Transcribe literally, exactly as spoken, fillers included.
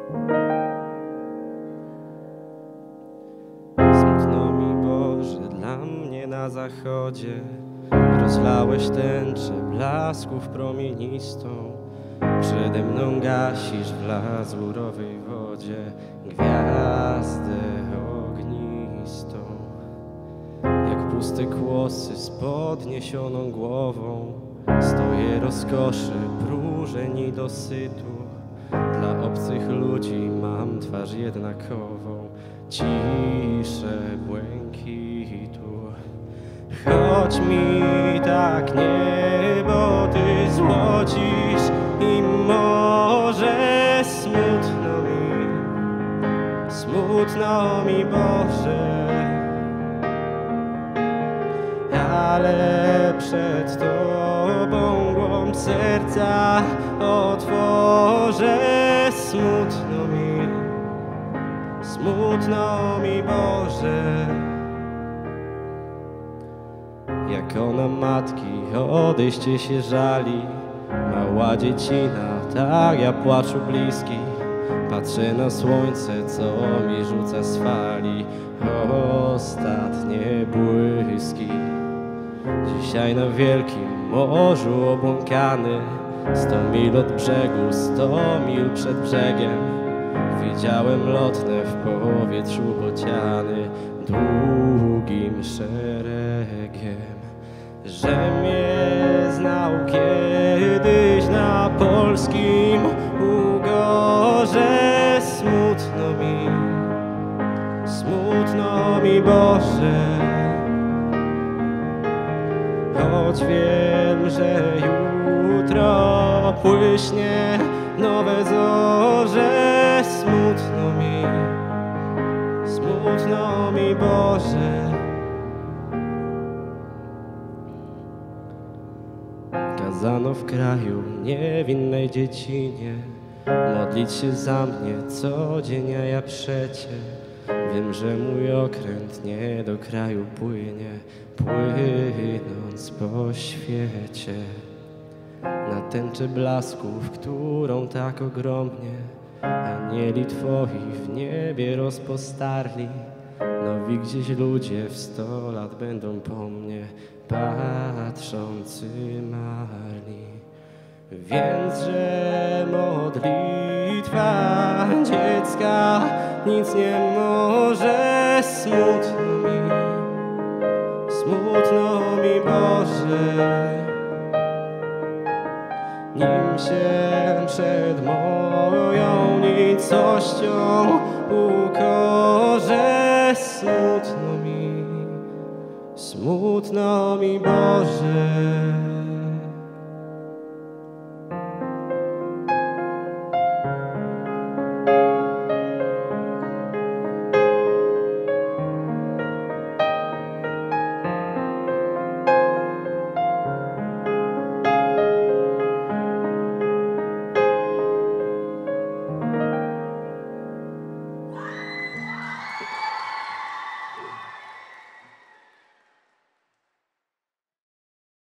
Smutno mi, Boże, dla mnie na zachodzie. Rozlałeś tęczę blasków promienistą. Przede mną gasisz w lazurowej wodzie gwiazdę ognistą. Jak puste kłosy z podniesioną głową stoję rozkoszy, próżeń i dosytu. Dla obcych ludzi mam twarz jednakową, ciszę błękitu. Choć mi tak niebo Ty złocisz i może smutno mi, smutno mi, Boże, ale przed Tobą głąb serca otworzę. Smutno mi, smutno mi, Boże. Jak ona matki odejście się żali, mała dziecina, tak ja płaczu bliski. Patrzę na słońce, co mi rzuca z fali ostatnie błyski. Dzisiaj na wielkim morzu obłąkany, sto mil od brzegu, sto mil przed brzegiem, widziałem lotne w powietrzu bociany długim szeregiem. Że mnie znał kiedyś na polskim ugorze. Smutno mi, smutno mi, Boże, choć wiem, że jutro błyśnie nowe zorze. Smutno mi, smutno mi, Boże. Kazano w kraju niewinnej dziecinie modlić się za mnie co dzień, a ja przecie wiem, że mój okręt nie do kraju płynie, płynąc po świecie. Na tęczę blasków, którą tak ogromnie anieli Twoi w niebie rozpostarli, nowi gdzieś ludzie w sto lat będą po mnie patrzący marni. Więc, że modlitwa dziecka nic nie może. Smutno mi, smutno mi, Boże, nim się przed moją nicością ukorzę. Smutno mi, smutno mi, Boże.